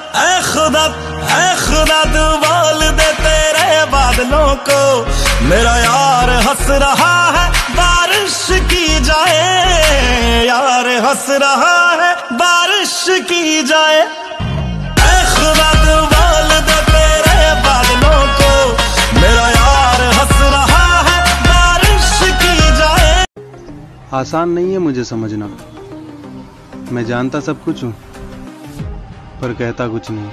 ऐ खुदा तू बोल दे तेरे बादलों को, मेरा यार हंस रहा है बारिश की जाए, यार हंस रहा है बारिश की जाए। ऐ खुदा तू बोल दे तेरे बादलों को, मेरा यार हंस रहा है बारिश की जाए। आसान नहीं है मुझे समझना, मैं जानता सब कुछ हूँ पर कहता कुछ नहीं।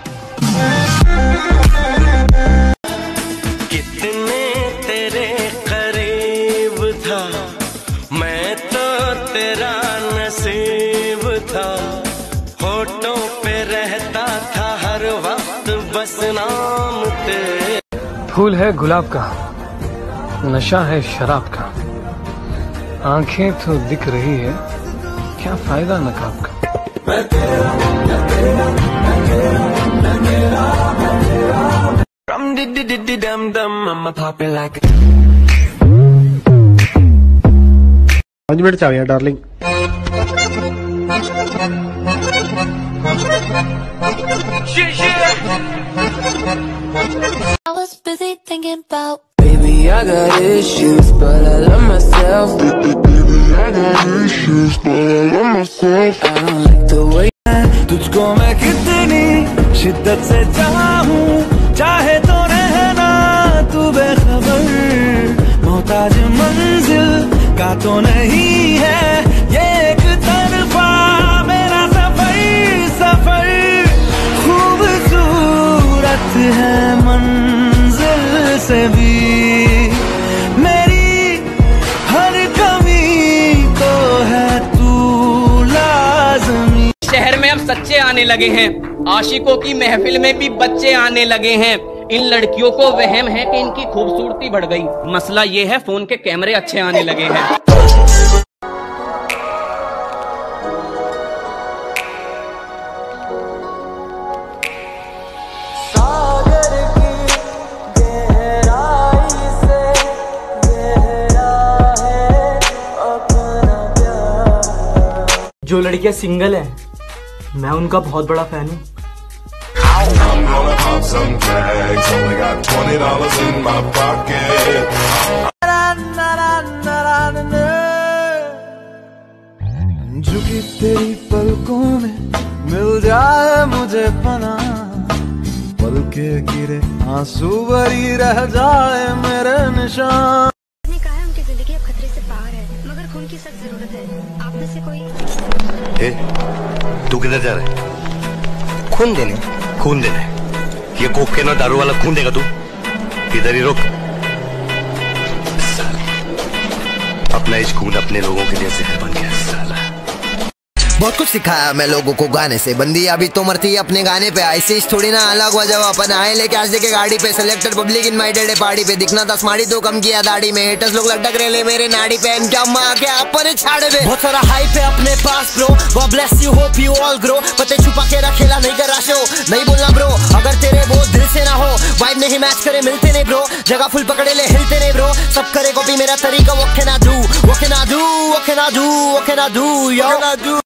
कितने तेरे करीब था मैं तो तेरा नसीब था, होठों पे रहता था हर वक्त बस नाम तेरे। फूल है गुलाब का, नशा है शराब का, आंखें तो दिख रही है, क्या फायदा नकाब का। पाँच मिनट चाहिए darling. I was busy thinking about baby, I got issues, but I love myself. Baby, I got issues, but I love myself. I don't like the way तुझको मैं कितनी शिद्दत से चाहूं, चाहे तो रहना तू बेखबर, मोहताज मंजिल का तो नहीं है ये एक तरफा मेरा सफर, खूबसूरत है मंजिल से भी मेरी हर कमी तो है तू लाज़मी। शहर में अब सच्चे आने लगे हैं, आशिकों की महफिल में भी बच्चे आने लगे हैं। इन लड़कियों को वहम है कि इनकी खूबसूरती बढ़ गई, मसला ये है फोन के कैमरे अच्छे आने लगे हैं। जो लड़कियां सिंगल है मैं उनका बहुत बड़ा फैन हूँ। झुकी तेरी पलकों में मिल जाए मुझे पनाह, पल के गिरे आंसू भरी रह जाए मेरे निशान। ने कहा है उनकी जिंदगी अब खतरे से बाहर है, मगर खून की सख्त जरूरत है। आप में से कोई तू किधर जा रहा है? खून देने। खून देने? ये कोकेन और दारू वाला खून देगा तू? इधर ही रुक। अपना इस खून अपने लोगों के लिए जहर बन गया साला। बहुत कुछ सिखाया मैं लोगों को गाने से, बंदी अभी तो मरती है अपने गाने पे। ऐसे थोड़ी ना अलग हुआ जब अपन आए लेके आज देखे गाड़ी पे, सिलेक्टेड पब्लिक इनवाइटेड है पार्टी पे, दिखना था स्मार्टी तो कम किया दाढ़ी में, हेटर्स लोग लटक रहे ले मेरे नाड़ी पे, क्या माँ के अपन छाड़े पे। बहुत सारा हाइप है अपने पास bro, god bless you, hope you all grow. पते छुपा के रखेला नहीं करा शो, नहीं बोलना ब्रो अगर तेरे वो दिल से ना हो, वाइब नहीं मैच करे मिलते नहीं ब्रो, जगह फुल पकड़े ले हिलते नहीं ब्रो, सब करे कॉपी मेरा तरीका, वो कैन आई डू, वो कैन आई डू, वो कैन आई डू, वो कैन आई डू, यो।